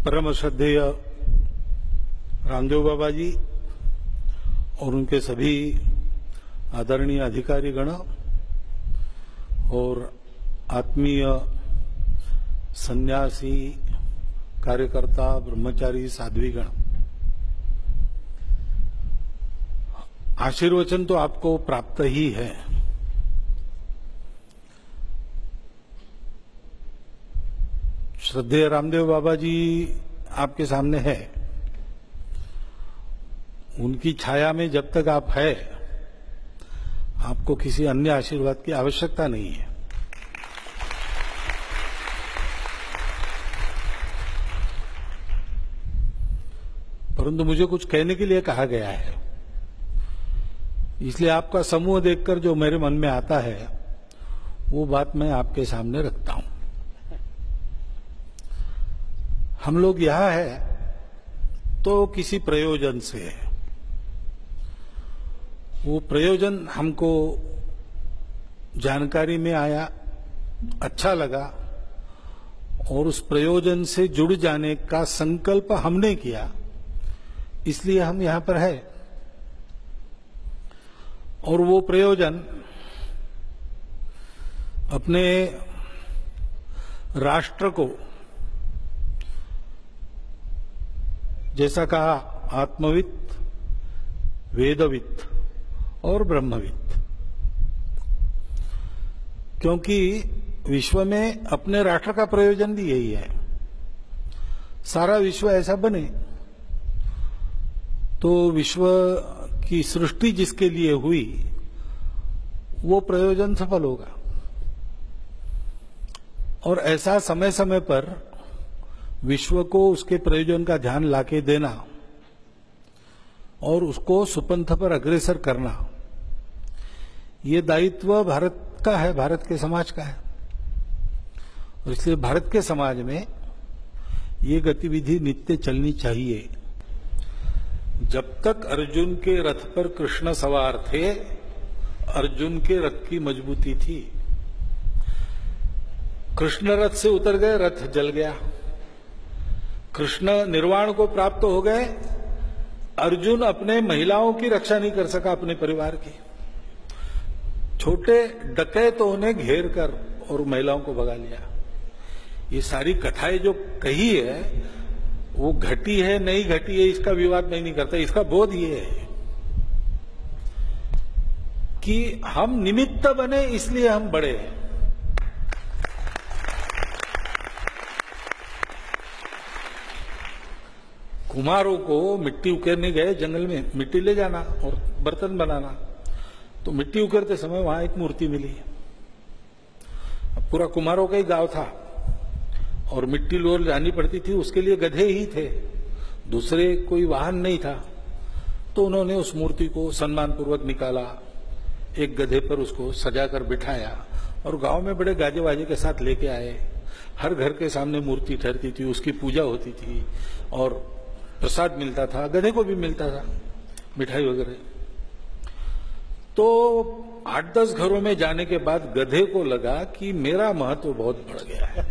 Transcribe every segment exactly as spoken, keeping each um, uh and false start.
परम श्रद्धेय रामदेव बाबा जी और उनके सभी आदरणीय अधिकारी गण और आत्मीय सन्यासी कार्यकर्ता ब्रह्मचारी साध्वीगण, आशीर्वचन तो आपको प्राप्त ही है। श्रद्धेय रामदेव बाबा जी आपके सामने है। उनकी छाया में जब तक आप है, आपको किसी अन्य आशीर्वाद की आवश्यकता नहीं है। परंतु मुझे कुछ कहने के लिए कहा गया है, इसलिए आपका समूह देखकर जो मेरे मन में आता है वो बात मैं आपके सामने रखता हूं। हम लोग यहां है तो किसी प्रयोजन से है। वो प्रयोजन हमको जानकारी में आया, अच्छा लगा और उस प्रयोजन से जुड़ जाने का संकल्प हमने किया, इसलिए हम यहां पर है। और वो प्रयोजन अपने राष्ट्र को, जैसा कहा, आत्मवित्त, वेदवित्त और ब्रह्मवित्त, क्योंकि विश्व में अपने राष्ट्र का प्रयोजन भी यही है। सारा विश्व ऐसा बने तो विश्व की सृष्टि जिसके लिए हुई वो प्रयोजन सफल होगा। और ऐसा समय समय पर विश्व को उसके प्रयोजन का ध्यान लाके देना और उसको सुपंथ पर अग्रसर करना, ये दायित्व भारत का है, भारत के समाज का है। और इसलिए भारत के समाज में ये गतिविधि नित्य चलनी चाहिए। जब तक अर्जुन के रथ पर कृष्ण सवार थे, अर्जुन के रथ की मजबूती थी। कृष्ण रथ से उतर गए, रथ जल गया। कृष्ण निर्वाण को प्राप्त हो गए, अर्जुन अपने महिलाओं की रक्षा नहीं कर सका, अपने परिवार की। छोटे डकैतों ने घेर कर और महिलाओं को भगा लिया। ये सारी कथाएं जो कही है वो घटी है नहीं घटी है इसका विवाद मैं नहीं करता। इसका बोध ये है कि हम निमित्त बने, इसलिए हम बड़े हैं। कुम्हारों को मिट्टी उकेरने गए जंगल में, मिट्टी ले जाना और बर्तन बनाना, तो मिट्टी उकेरते समय वहां एक मूर्ति मिली। अब पूरा कुम्हारों का ही गांव था और मिट्टी लोर जानी पड़ती थी, उसके लिए गधे ही थे, दूसरे कोई वाहन नहीं था। तो उन्होंने उस मूर्ति को सम्मानपूर्वक निकाला, एक गधे पर उसको सजाकर बिठाया और गांव में बड़े गाजे वाजे के साथ लेके आए। हर घर के सामने मूर्ति ठहरती थी, उसकी पूजा होती थी और प्रसाद मिलता था, गधे को भी मिलता था, मिठाई वगैरह। तो आठ दस घरों में जाने के बाद गधे को लगा कि मेरा महत्व बहुत बढ़ गया है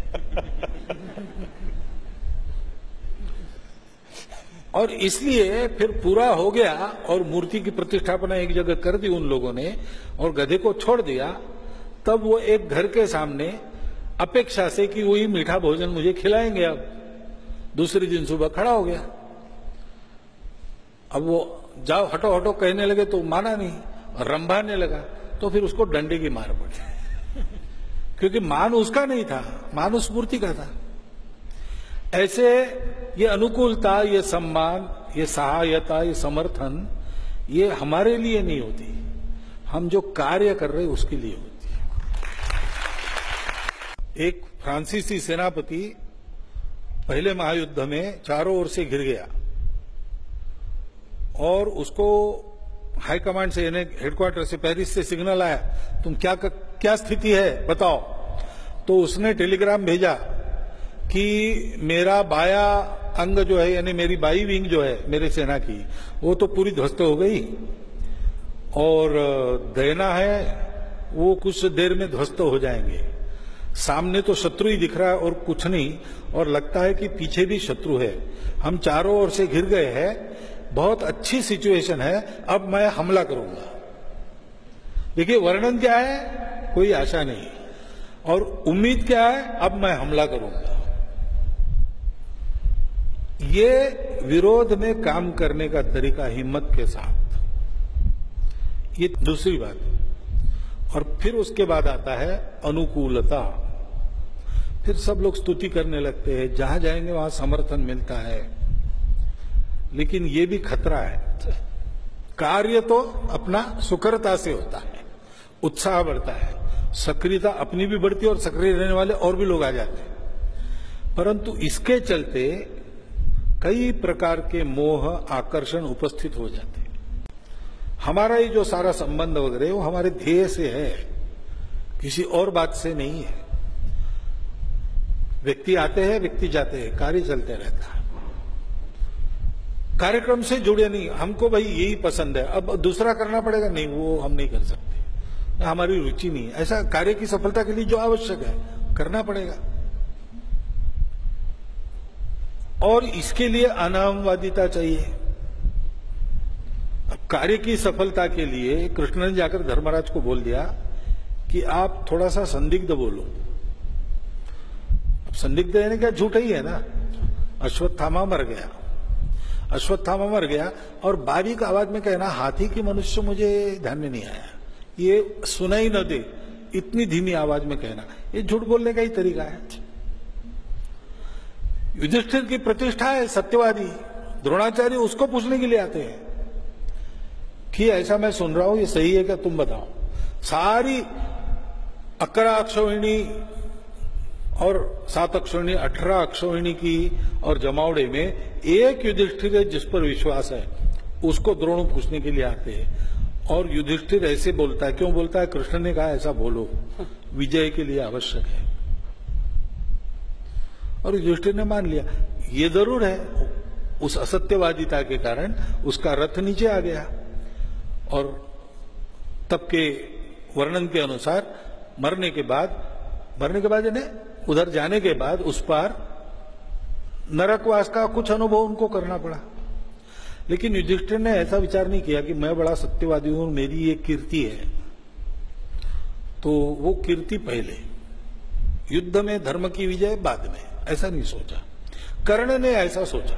और इसलिए फिर पूरा हो गया और मूर्ति की प्रतिष्ठापना एक जगह कर दी उन लोगों ने और गधे को छोड़ दिया। तब वो एक घर के सामने अपेक्षा से कि वही मीठा भोजन मुझे खिलाएंगे, अब दूसरे दिन सुबह खड़ा हो गया। अब वो जाओ हटो हटो कहने लगे तो माना नहीं और रंभाने लगा, तो फिर उसको डंडे की मार पड़ी क्योंकि मान उसका नहीं था, मान उस मूर्ति का था। ऐसे ये अनुकूलता, ये सम्मान, ये सहायता, ये समर्थन, ये हमारे लिए नहीं होती, हम जो कार्य कर रहे उसके लिए होती है। एक फ्रांसीसी सेनापति पहले महायुद्ध में चारों ओर से घिर गया और उसको हाई कमांड से, यानी हेडक्वार्टर से, पेरिस से सिग्नल आया, तुम क्या क्या स्थिति है बताओ। तो उसने टेलीग्राम भेजा कि मेरा बाया अंग जो है, यानी मेरी बाई विंग जो है मेरे सेना की, वो तो पूरी ध्वस्त हो गई और देना है वो कुछ देर में ध्वस्त हो जाएंगे। सामने तो शत्रु ही दिख रहा है और कुछ नहीं, और लगता है कि पीछे भी शत्रु है, हम चारों ओर से घिर गए हैं, बहुत अच्छी सिचुएशन है, अब मैं हमला करूंगा। देखिए वर्णन क्या है, कोई आशा नहीं, और उम्मीद क्या है, अब मैं हमला करूंगा। ये विरोध में काम करने का तरीका हिम्मत के साथ, ये दूसरी बात। और फिर उसके बाद आता है अनुकूलता। फिर सब लोग स्तुति करने लगते हैं, जहां जाएंगे वहां समर्थन मिलता है। लेकिन ये भी खतरा है, कार्य तो अपना सुकरता से होता है, उत्साह बढ़ता है, सक्रियता अपनी भी बढ़ती है और सक्रिय रहने वाले और भी लोग आ जाते हैं। परंतु इसके चलते कई प्रकार के मोह आकर्षण उपस्थित हो जाते हैं। हमारा ये जो सारा संबंध वगैरह वो हमारे ध्येय से है, किसी और बात से नहीं है। व्यक्ति आते हैं, व्यक्ति जाते हैं, कार्य चलते रहता है, कार्यक्रम से जुड़े नहीं। हमको भाई यही पसंद है, अब दूसरा करना पड़ेगा, नहीं वो हम नहीं कर सकते, हमारी रुचि नहीं है। ऐसा कार्य की सफलता के लिए जो आवश्यक है करना पड़ेगा, और इसके लिए अनामवादिता चाहिए। अब कार्य की सफलता के लिए कृष्ण ने जाकर धर्मराज को बोल दिया कि आप थोड़ा सा संदिग्ध बोलो। अब संदिग्ध यानी क्या, झूठ ही है ना। अश्वत्थामा मर गया, अश्वत्थामा मर गया और बारीक आवाज में कहना हाथी की मनुष्य मुझे ध्यान में नहीं आया, ये सुनाई न दे, इतनी धीमी आवाज में कहना, ये झूठ बोलने का ही तरीका है। युधिष्ठिर की प्रतिष्ठा है सत्यवादी, द्रोणाचार्य उसको पूछने के लिए आते हैं कि ऐसा मैं सुन रहा हूं, ये सही है क्या, तुम बताओ। सारी अकरा अक्षौहिणी और सात अक्षौहिणी, अठारह अक्षौहिणी की और जमावड़े में एक युधिष्ठिर है जिस पर विश्वास है, उसको द्रोण पूछने के लिए आते हैं। और युधिष्ठिर ऐसे बोलता है, क्यों बोलता है, कृष्ण ने कहा ऐसा बोलो, विजय के लिए आवश्यक है। और युधिष्ठिर ने मान लिया। ये जरूर है, उस असत्यवादिता के कारण उसका रथ नीचे आ गया, और तब के वर्णन के अनुसार मरने के बाद मरने के बाद यानी उधर जाने के बाद उस पार नरकवास का कुछ अनुभव उनको करना पड़ा। लेकिन युधिष्ठिर ने ऐसा विचार नहीं किया कि मैं बड़ा सत्यवादी हूं, मेरी ये कीर्ति है, तो वो कीर्ति पहले, युद्ध में धर्म की विजय बाद में, ऐसा नहीं सोचा। कर्ण ने ऐसा सोचा।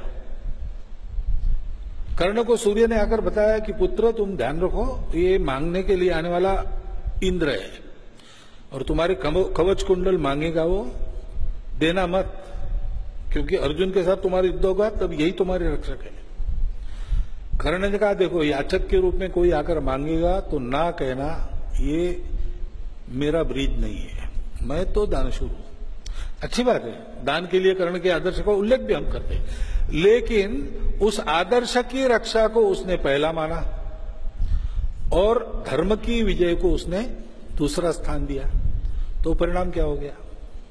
कर्ण को सूर्य ने आकर बताया कि पुत्र तुम ध्यान रखो, ये मांगने के लिए आने वाला इंद्र है, और तुम्हारे कवच कुंडल मांगेगा वो, देना मत, क्योंकि अर्जुन के साथ तुम्हारा युद्ध होगा तब यही तुम्हारे रक्षक है। कर्ण ने कहा देखो, याचक के रूप में कोई आकर मांगेगा तो ना कहना, ये मेरा ब्रीज नहीं है, मैं तो दानशूर हूं। अच्छी बात है, दान के लिए कर्ण के आदर्श का उल्लेख भी हम करते हैं, लेकिन उस आदर्श की रक्षा को उसने पहला माना और धर्म की विजय को उसने दूसरा स्थान दिया। तो परिणाम क्या हो गया,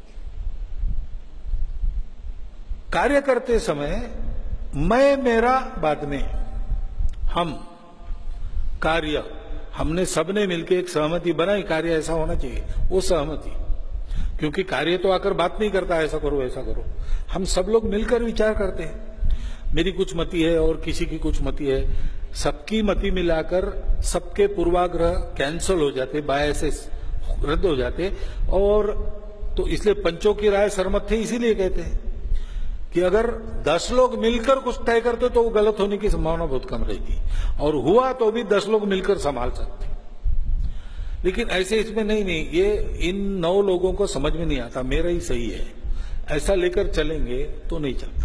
कार्य करते समय मैं मेरा बाद में, हम कार्य, हमने सबने मिलकर एक सहमति बनाई, कार्य ऐसा होना चाहिए, वो सहमति, क्योंकि कार्य तो आकर बात नहीं करता ऐसा करो ऐसा करो, हम सब लोग मिलकर विचार करते हैं। मेरी कुछ मति है और किसी की कुछ मति है, सबकी मति मिलाकर सबके पूर्वाग्रह कैंसल हो जाते, बायसेस रद्द हो जाते। और तो इसलिए पंचों की राय सरमत थे, इसीलिए कहते हैं कि अगर दस लोग मिलकर कुछ तय करते तो वो गलत होने की संभावना बहुत कम रहती, और हुआ तो भी दस लोग मिलकर संभाल सकते। लेकिन ऐसे इसमें नहीं नहीं ये इन नौ लोगों को समझ में नहीं आता, मेरा ही सही है, ऐसा लेकर चलेंगे तो नहीं चलता।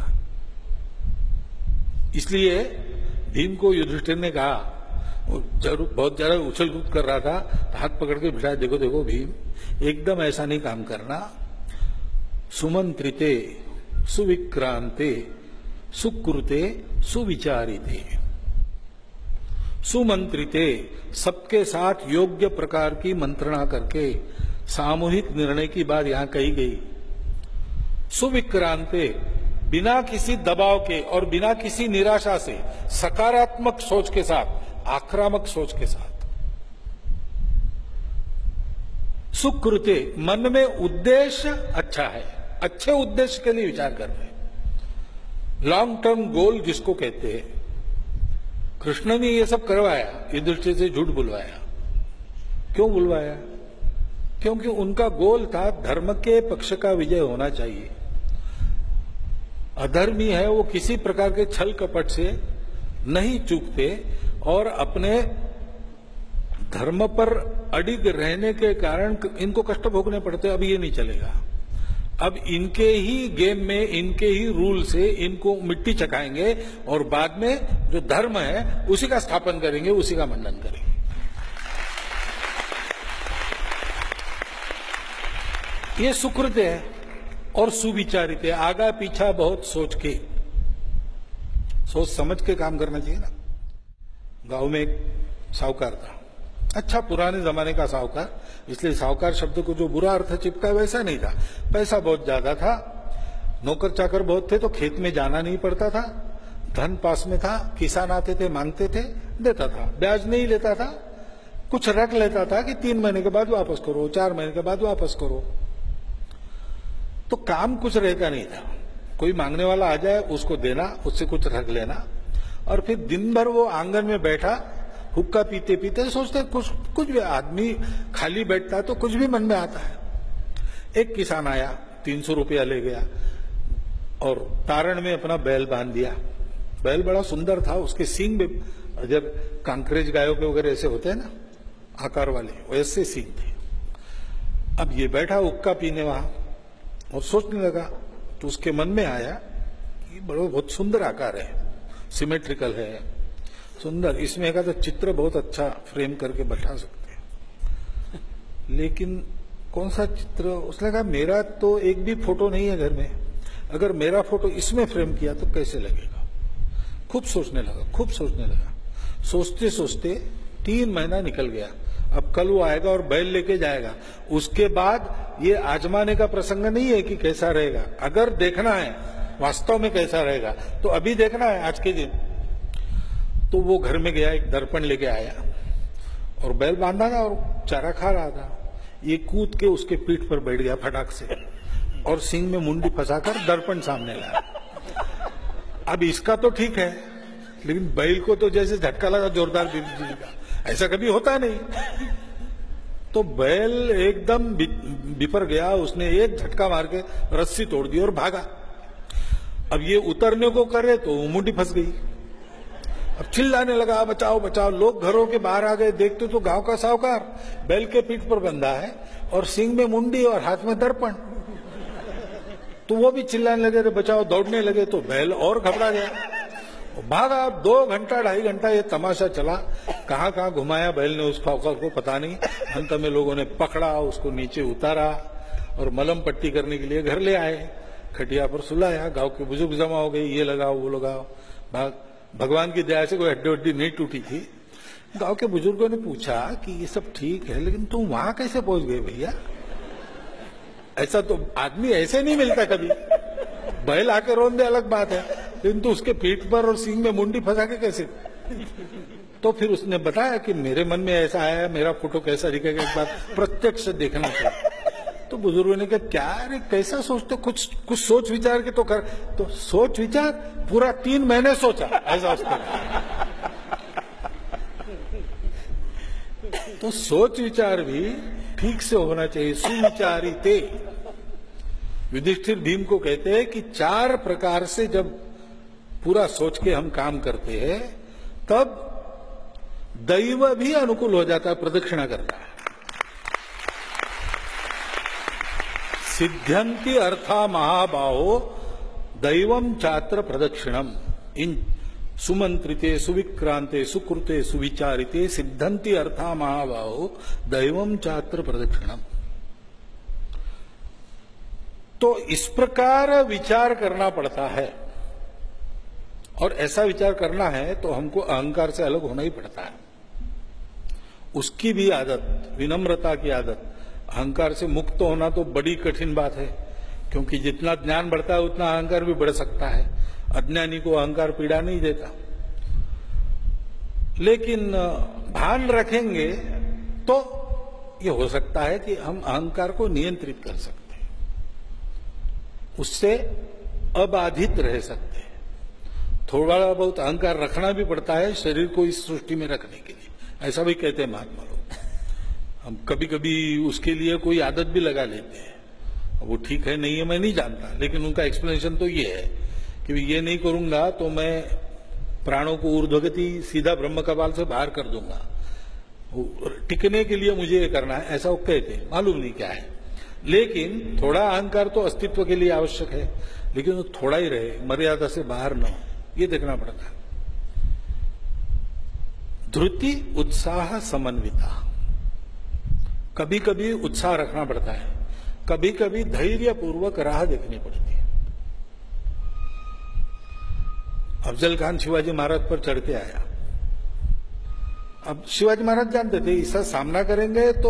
इसलिए भीम को युधिष्ठिर ने कहा, जरूर बहुत ज्यादा उछल कूद कर रहा था, तो हाथ पकड़ के बिठाया, देखो देखो भीम, एकदम ऐसा नहीं काम करना, सुमंत्रिते सुविक्रांते सुकृते सुविचारिते। सुमंत्रिते, सबके साथ योग्य प्रकार की मंत्रणा करके सामूहिक निर्णय की बात यहां कही गई। सुविक्रांते, बिना किसी दबाव के और बिना किसी निराशा से, सकारात्मक सोच के साथ, आक्रामक सोच के साथ। सुकृते, मन में उद्देश्य अच्छा है, अच्छे उद्देश्य के लिए विचार कर रहे हैं, लॉन्ग टर्म गोल जिसको कहते हैं। कृष्ण ने ये सब करवाया, युधिष्ठिर से झूठ बुलवाया। क्यों बुलवाया? क्योंकि उनका गोल था धर्म के पक्ष का विजय होना चाहिए। अधर्मी है वो किसी प्रकार के छल कपट से नहीं चूकते और अपने धर्म पर अडिग रहने के कारण इनको कष्ट भोगने पड़ते। अब ये नहीं चलेगा, अब इनके ही गेम में, इनके ही रूल से इनको मिट्टी चखाएंगे और बाद में जो धर्म है उसी का स्थापन करेंगे, उसी का मंडन करेंगे। ये सुकृत है और सुविचारित है। आगा पीछा बहुत सोच के, सोच समझ के काम करना चाहिए ना। गांव में एक साहूकार था, अच्छा पुराने जमाने का साहूकार, इसलिए साहूकार शब्द को जो बुरा अर्थ चिपका वैसा नहीं था। पैसा बहुत ज्यादा था, नौकर चाकर बहुत थे, तो खेत में जाना नहीं पड़ता था, धन पास में था, किसान आते थे मांगते थे, देता था, ब्याज नहीं लेता था, कुछ रख लेता था कि तीन महीने के बाद वापस करो, चार महीने के बाद वापस करो। तो काम कुछ रहता नहीं था, कोई मांगने वाला आ जाए उसको देना, उससे कुछ रख लेना, और फिर दिन भर वो आंगन में बैठा हुक्का पीते पीते सोचते, कुछ कुछ भी आदमी खाली बैठता तो कुछ भी मन में आता है। एक किसान आया, तीन सौ रुपया ले गया और तारण में अपना बैल बांध दिया। बैल बड़ा सुंदर था, उसके सींग में जब कांकरेज गायों के वगैरह ऐसे होते हैं ना आकार वाले, वैसे सींग थे। अब ये बैठा हुक्का पीने वहां और सोचने लगा, तो उसके मन में आया कि बड़ा बहुत सुंदर आकार है, सिमेट्रिकल है, सुंदर, इसमें का तो चित्र बहुत अच्छा फ्रेम करके बैठा सकते हैं, लेकिन कौन सा चित्र? उसने कहा मेरा तो एक भी फोटो नहीं है घर में, अगर मेरा फोटो इसमें फ्रेम किया तो कैसे लगेगा? खूब सोचने लगा, खूब सोचने लगा, सोचते सोचते तीन महीना निकल गया। अब कल वो आएगा और बैल लेके जाएगा, उसके बाद ये आजमाने का प्रसंग नहीं है कि कैसा रहेगा। अगर देखना है वास्तव में कैसा रहेगा तो अभी देखना है, आज के दिन। तो वो घर में गया, एक दर्पण लेके आया और बैल बांधा था और चारा खा रहा था। ये कूद के उसके पीठ पर बैठ गया फटाक से और सींग में मुंडी फंसाकर दर्पण सामने लाया। अब इसका तो ठीक है, लेकिन बैल को तो जैसे झटका लगा जोरदार बिजली का, ऐसा कभी होता नहीं। तो बैल एकदम बिफर गया, उसने एक झटका मार के रस्सी तोड़ दी और भागा। अब ये उतरने को करे तो मुंडी फंस गई। अब चिल्लाने लगा, बचाओ बचाओ। लोग घरों के बाहर आ गए, देखते तो गांव का साहूकार बैल के पीठ पर बंधा है और सींग में मुंडी और हाथ में दर्पण। तो वो भी चिल्लाने लगे, रे बचाओ, दौड़ने लगे। तो बैल और घबरा गया, भागा। दो घंटा ढाई घंटा ये तमाशा चला, कहां कहां घुमाया बैल ने उस साहूकार को पता नहीं। अंत में लोगों ने पकड़ा, उसको नीचे उतारा और मलम पट्टी करने के लिए घर ले आए, खटिया पर सुलाया। गांव के बुजुर्ग जमा हो गए, ये लगाओ वो लगाओ। भाग भगवान की दया से कोई हड्डी वड्डी नहीं टूटी थी। गांव के बुजुर्गों ने पूछा कि ये सब ठीक है, लेकिन तुम वहां कैसे पहुंच गए भैया? ऐसा तो आदमी ऐसे नहीं मिलता कभी। बैल आके रोन दे अलग बात है, लेकिन तो उसके पीठ पर और सींग में मुंडी फंसा के कैसे? तो फिर उसने बताया कि मेरे मन में ऐसा आया, मेरा फोटो कैसा दिखेगा, एक बार प्रत्यक्ष देखना चाहिए। तो बुजुर्गों ने कहा क्या रे, कैसा सोचते, कुछ कुछ सोच विचार के तो कर। तो सोच विचार पूरा तीन महीने सोचा, ऐसा उसने। तो सोच विचार भी ठीक से होना चाहिए, सुविचारिते। युधिष्ठिर भीम को कहते हैं कि चार प्रकार से जब पूरा सोच के हम काम करते हैं तब दैव भी अनुकूल हो जाता है, प्रदक्षिणा करता है। सिद्ध्यंति अर्था महाबाहो दैवम चात्र प्रदक्षिणम। इन सुमंत्रिते सुविक्रांते सुकृते सुविचारिते सिद्धंति अर्था महाबाहो दैवम चात्र प्रदक्षिणम। तो इस प्रकार विचार करना पड़ता है, और ऐसा विचार करना है तो हमको अहंकार से अलग होना ही पड़ता है। उसकी भी आदत, विनम्रता की आदत। अहंकार से मुक्त होना तो बड़ी कठिन बात है, क्योंकि जितना ज्ञान बढ़ता है उतना अहंकार भी बढ़ सकता है। अज्ञानी को अहंकार पीड़ा नहीं देता, लेकिन भान रखेंगे तो ये हो सकता है कि हम अहंकार को नियंत्रित कर सकते हैं, उससे अबाधित रह सकते हैं। थोड़ा बहुत अहंकार रखना भी पड़ता है शरीर को इस सृष्टि में रखने के लिए, ऐसा भी कहते हैं महात्मा लोग। हम कभी कभी उसके लिए कोई आदत भी लगा लेते हैं, वो ठीक है नहीं है मैं नहीं जानता, लेकिन उनका एक्सप्लेनेशन तो ये है कि ये नहीं करूंगा तो मैं प्राणों को ऊर्ध्वगति सीधा ब्रह्म कपाल से बाहर कर दूंगा, टिकने के लिए मुझे ये करना है, ऐसा वो कहते हैं। मालूम नहीं क्या है, लेकिन थोड़ा अहंकार तो अस्तित्व के लिए आवश्यक है, लेकिन वो थोड़ा ही रहे, मर्यादा से बाहर न हो, ये देखना पड़ता है। धृति उत्साह समन्विता, कभी कभी उत्साह रखना पड़ता है, कभी कभी धैर्य पूर्वक राह देखनी पड़ती है। अफजल खान शिवाजी महाराज पर चढ़ के आया। अब शिवाजी महाराज जानते थे इसका सामना करेंगे तो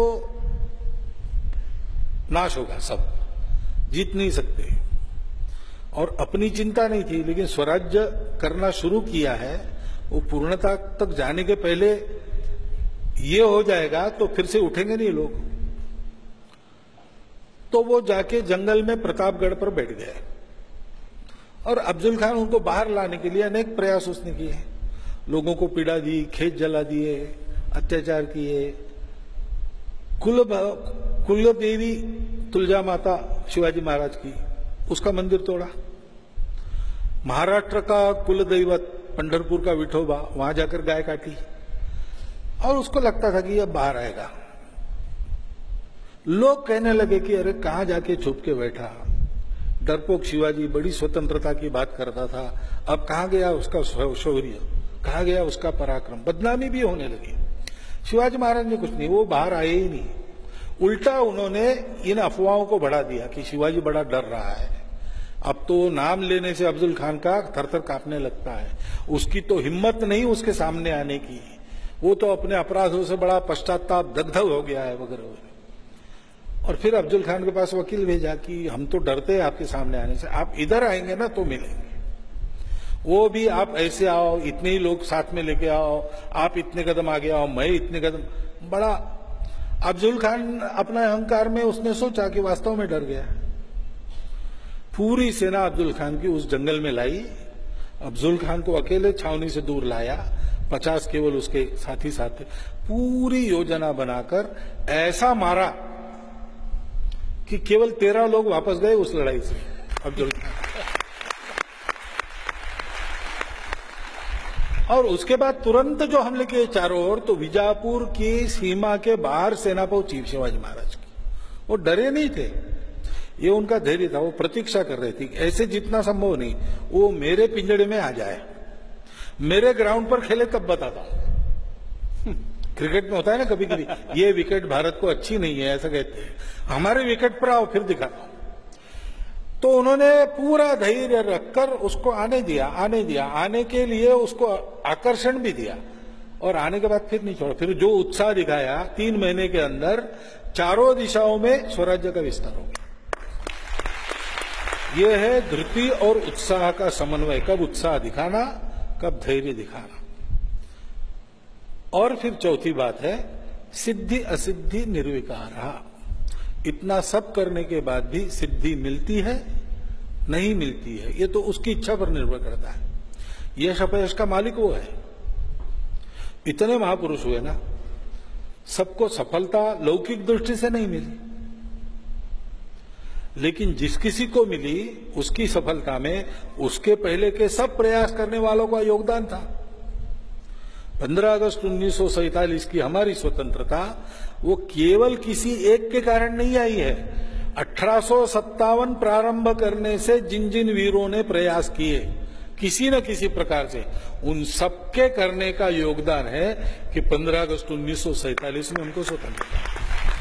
नाश होगा, सब जीत नहीं सकते, और अपनी चिंता नहीं थी, लेकिन स्वराज्य करना शुरू किया है, वो पूर्णता तक जाने के पहले ये हो जाएगा तो फिर से उठेंगे नहीं लोग। तो वो जाके जंगल में प्रतापगढ़ पर बैठ गए, और अफजल खान उनको बाहर लाने के लिए अनेक प्रयास उसने किए, लोगों को पीड़ा दी, खेत जला दिए, अत्याचार किए। कुल कुल देवी तुलजा माता शिवाजी महाराज की, उसका मंदिर तोड़ा। महाराष्ट्र का कुल दैवत पंढरपुर का विठोबा, वहां जाकर गाय काटी, और उसको लगता था कि अब बाहर आएगा। लोग कहने लगे कि अरे कहां जाके छुप के बैठा, डरपोक शिवाजी बड़ी स्वतंत्रता की बात करता था, अब कहां गया उसका शौर्य, कहां गया उसका पराक्रम। बदनामी भी होने लगी। शिवाजी महाराज ने कुछ नहीं, वो बाहर आए ही नहीं, उल्टा उन्होंने इन अफवाहों को बढ़ा दिया कि शिवाजी बड़ा डर रहा है। अब तो नाम लेने से अफजल खान का थरथर कांपने लगता है, उसकी तो हिम्मत नहीं उसके सामने आने की, वो तो अपने अपराधों से बड़ा पश्चाताप दग्ध हो गया है वगैरह। और फिर अफजल खान के पास वकील भेजा कि हम तो डरते हैं आपके सामने आने से, आप इधर आएंगे ना तो मिलेंगे, वो भी आप ऐसे आओ, इतने ही लोग साथ में लेके आओ, आप इतने कदम आगे आओ, मैं इतने कदम। बड़ा अफजल खान अपना अहंकार में उसने सोचा कि वास्तव में डर गया। पूरी सेना अफजल खान की उस जंगल में लाई, अफजल खान को अकेले छावनी से दूर लाया, पचास केवल उसके साथी साथ थे, पूरी योजना बनाकर ऐसा मारा कि केवल तेरह लोग वापस गए उस लड़ाई से। अफजल खान और उसके बाद तुरंत जो हमले किए चारों ओर, तो विजापुर की सीमा के बाहर सेना पहुंची शिवाजी महाराज की। वो डरे नहीं थे, ये उनका धैर्य था, वो प्रतीक्षा कर रहे थे ऐसे जितना संभव नहीं वो मेरे पिंजड़े में आ जाए, मेरे ग्राउंड पर खेले तब बताता हूं। क्रिकेट में होता है ना कभी कभी, ये विकेट भारत को अच्छी नहीं है ऐसा कहते हैं, हमारे विकेट पर आओ फिर दिखाता हूं। तो उन्होंने पूरा धैर्य रखकर उसको आने दिया, आने दिया, आने के लिए उसको आकर्षण भी दिया, और आने के बाद फिर नहीं छोड़ा। फिर जो उत्साह दिखाया, तीन महीने के अंदर चारों दिशाओं में स्वराज्य का विस्तार हो गया। यह है धृति और उत्साह का समन्वय, कब उत्साह दिखाना, कब धैर्य दिखाना। और फिर चौथी बात है सिद्धि असिद्धि निर्विकार। इतना सब करने के बाद भी सिद्धि मिलती है नहीं मिलती है, ये तो उसकी इच्छा पर निर्भर करता है। यश अपयश का मालिक वो है। इतने महापुरुष हुए ना, सबको सफलता लौकिक दृष्टि से नहीं मिली, लेकिन जिस किसी को मिली उसकी सफलता में उसके पहले के सब प्रयास करने वालों का योगदान था। पंद्रह अगस्त उन्नीस सौ सैतालीस की हमारी स्वतंत्रता वो केवल किसी एक के कारण नहीं आई है। अठारह सौ सत्तावन प्रारंभ करने से जिन जिन वीरों ने प्रयास किए किसी न किसी प्रकार से, उन सबके करने का योगदान है कि पंद्रह अगस्त उन्नीस सौ सैतालीस में उनको स्वतंत्रता।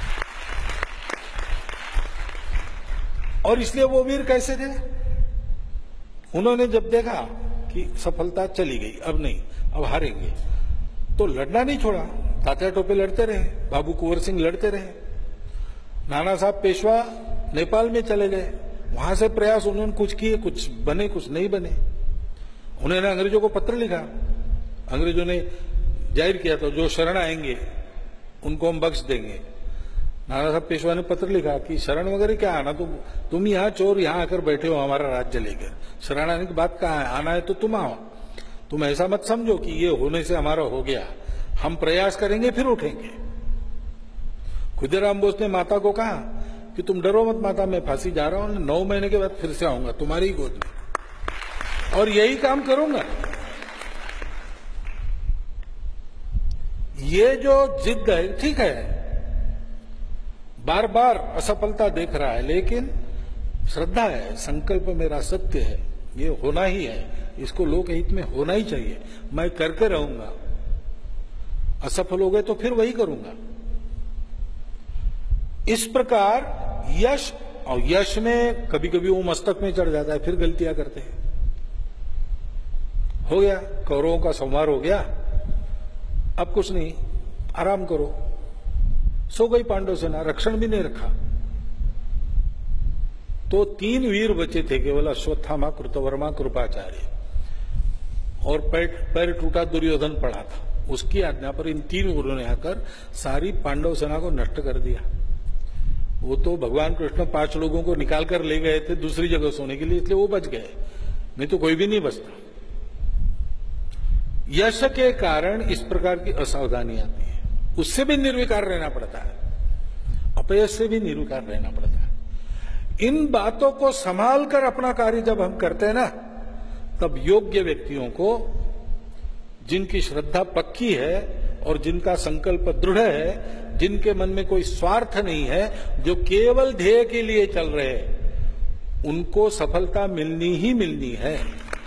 और इसलिए वो वीर कैसे थे, उन्होंने जब देखा कि सफलता चली गई, अब नहीं, अब हारेंगे, तो लड़ना नहीं छोड़ा। तात्या टोपे लड़ते रहे, बाबू कुंवर सिंह लड़ते रहे, नाना साहब पेशवा नेपाल में चले गए, वहां से प्रयास उन्होंने कुछ किए, कुछ बने कुछ नहीं बने। उन्होंने अंग्रेजों को पत्र लिखा, अंग्रेजों ने जाहिर किया था जो शरण आएंगे उनको हम बख्श देंगे, नाना साहब पेशवा ने पत्र लिखा कि शरण वगैरह क्या आना, तुम तुम यहाँ चोर यहाँ आकर बैठे हो हमारा राज्य लेकर, शरण आने की बात कहाँ है, आना है तो तुम आओ। तुम ऐसा मत समझो कि ये होने से हमारा हो गया, हम प्रयास करेंगे फिर उठेंगे। खुदीराम बोस ने माता को कहा कि तुम डरो मत माता, मैं फांसी जा रहा हूं, नौ महीने के बाद फिर से आऊंगा तुम्हारी गोद में और यही काम करूंगा। ये जो जिद है, ठीक है, बार बार असफलता देख रहा है, लेकिन श्रद्धा है, संकल्प मेरा सत्य है, ये होना ही है, इसको लोक हित में होना ही चाहिए, मैं करके रहूंगा। असफल हो गए तो फिर वही करूंगा। इस प्रकार यश, और यश में कभी कभी वो मस्तक में चढ़ जाता है, फिर गलतियां करते हैं। हो गया, कौरवों का संहार हो गया, अब कुछ नहीं, आराम करो। सो गई पांडव सेना, रक्षण भी नहीं रखा। तो तीन वीर बचे थे केवल, अश्वत्थामा, कृतवर्मा, कृपाचार्य, और पैर पैर टूटा दुर्योधन पड़ा था। उसकी आज्ञा पर इन तीन वीरों ने आकर सारी पांडव सेना को नष्ट कर दिया। वो तो भगवान कृष्ण पांच लोगों को निकाल कर ले गए थे दूसरी जगह सोने के लिए, इसलिए वो बच गए, नहीं तो कोई भी नहीं बचता। यश के कारण इस प्रकार की असावधानी आती है, उससे भी निर्विकार रहना पड़ता है, अपयश से भी निर्विकार रहना पड़ता है। इन बातों को संभाल कर अपना कार्य जब हम करते हैं ना, तब योग्य व्यक्तियों को, जिनकी श्रद्धा पक्की है और जिनका संकल्प दृढ़ है, जिनके मन में कोई स्वार्थ नहीं है, जो केवल ध्येय के लिए चल रहे हैं, उनको सफलता मिलनी ही मिलनी है।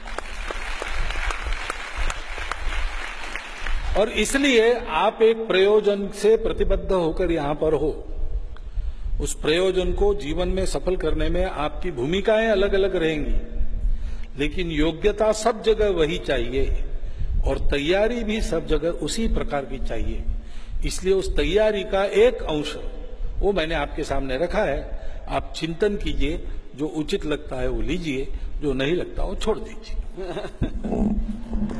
और इसलिए आप एक प्रयोजन से प्रतिबद्ध होकर यहां पर हो। उस प्रयोजन को जीवन में सफल करने में आपकी भूमिकाएं अलग अलग रहेंगी, लेकिन योग्यता सब जगह वही चाहिए और तैयारी भी सब जगह उसी प्रकार की चाहिए। इसलिए उस तैयारी का एक अंश वो मैंने आपके सामने रखा है, आप चिंतन कीजिए, जो उचित लगता है वो लीजिए, जो नहीं लगता वो छोड़ दीजिए।